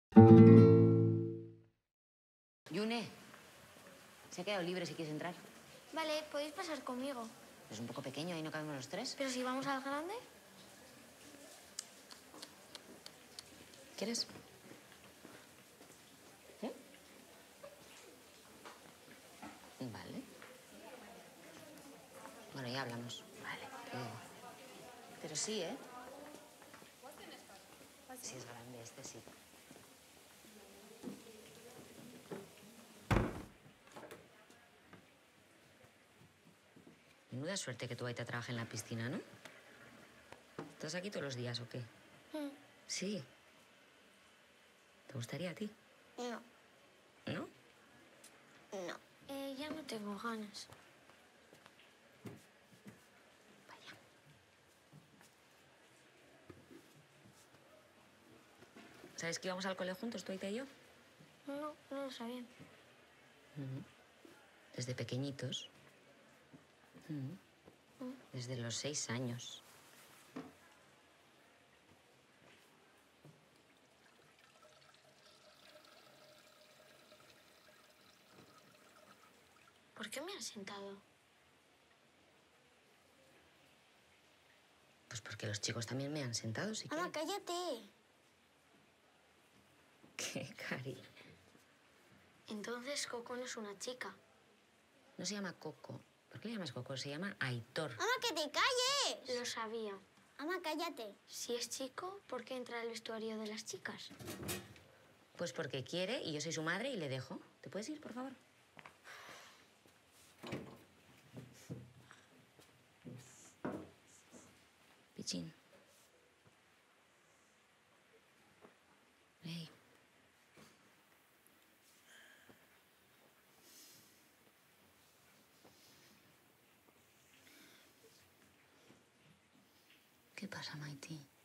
Yune, se ha quedado libre si quieres entrar. Vale, podéis pasar conmigo. Es un poco pequeño, ahí no cabemos los tres. Pero si vamos al grande. ¿Quieres? ¿Eh? Vale. Bueno, ya hablamos. Vale, te digo. Pero sí, ¿eh? Sí es grande, este sí. Menuda suerte que tu aita trabaja en la piscina, ¿no? ¿Estás aquí todos los días o qué? Sí. ¿Te gustaría a ti? No, ¿No? no. Ya no tengo ganas. Vaya. ¿Sabes que íbamos al cole juntos, tu aita y yo? No, no lo sabía. Desde pequeñitos. Desde los 6 años. ¿Por qué me has sentado? Pues porque los chicos también me han sentado, si Mamá, quieren. cállate. ¿Qué, Cari? Entonces Coco no es una chica. No se llama Coco. ¿Por qué le llamas Coco? Se llama Aitor. ¡Mamá, que te calles! Lo sabía. Mamá, cállate. Si es chico, ¿por qué entra al vestuario de las chicas? Pues porque quiere y yo soy su madre y le dejo. ¿Te puedes ir, por favor? Pichín. Hey. ¿Qué pasa, Maiti?